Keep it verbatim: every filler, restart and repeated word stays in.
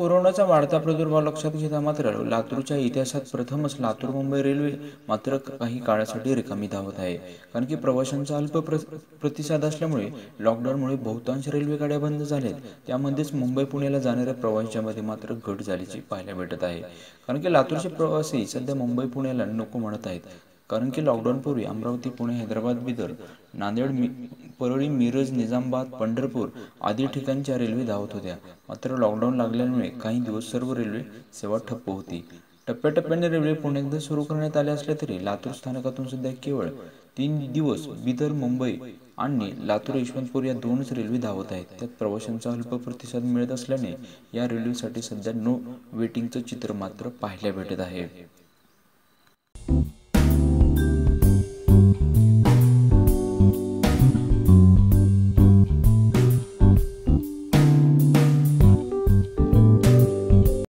कोरोनाचा वाढता प्रादुर्भाव लक्षात घेता मात्र लातूरच्या इतिहासात प्रथमच लातूर मुंबई रेल्वे मात्र काही काळासाठी रिकामी धावत आहे। कारण की प्रवाशांचा अल्प प्र प्रतिसाद असल्यामुळे लॉकडाऊनमुळे बहुतांश रेल्वे गाड्या बंद झाल्यात। त्यामध्येच मुंबई पुण्याला जाणाऱ्या प्रवाशांमध्ये मात्र घट झाल्याची पाहायला भेटत आहे। कारण की लातूरचे प्रवासी सध्या मुंबई पुण्याला नको म्हणत आहेत। कारण की लॉकडाऊनपूर्वी अमरावती, पुणे, हैदराबाद, बिदर, नांदेड, मी परळी, मिरज, निजामाबाद, पंढरपूर आदी ठिकाणच्या रेल्वे धावत होत्या। मात्र लॉकडाऊन लागल्यामुळे काही दिवस सर्व रेल्वे सेवा ठप्प होती। टप्प्याटप्प्याने रेल्वे पुन्हा एकदा सुरू करण्यात आले असले तरी लातूर स्थानकातून सध्या केवळ तीन दिवस बिदर, मुंबई आणि लातूर यशवंतपूर या दोनच रेल्वे धावत आहेत। त्यात प्रवाशांचा अल्प प्रतिसाद मिळत असल्याने या रेल्वेसाठी सध्या नो वेटिंगचं चित्र मात्र पाहायला भेटत आहे।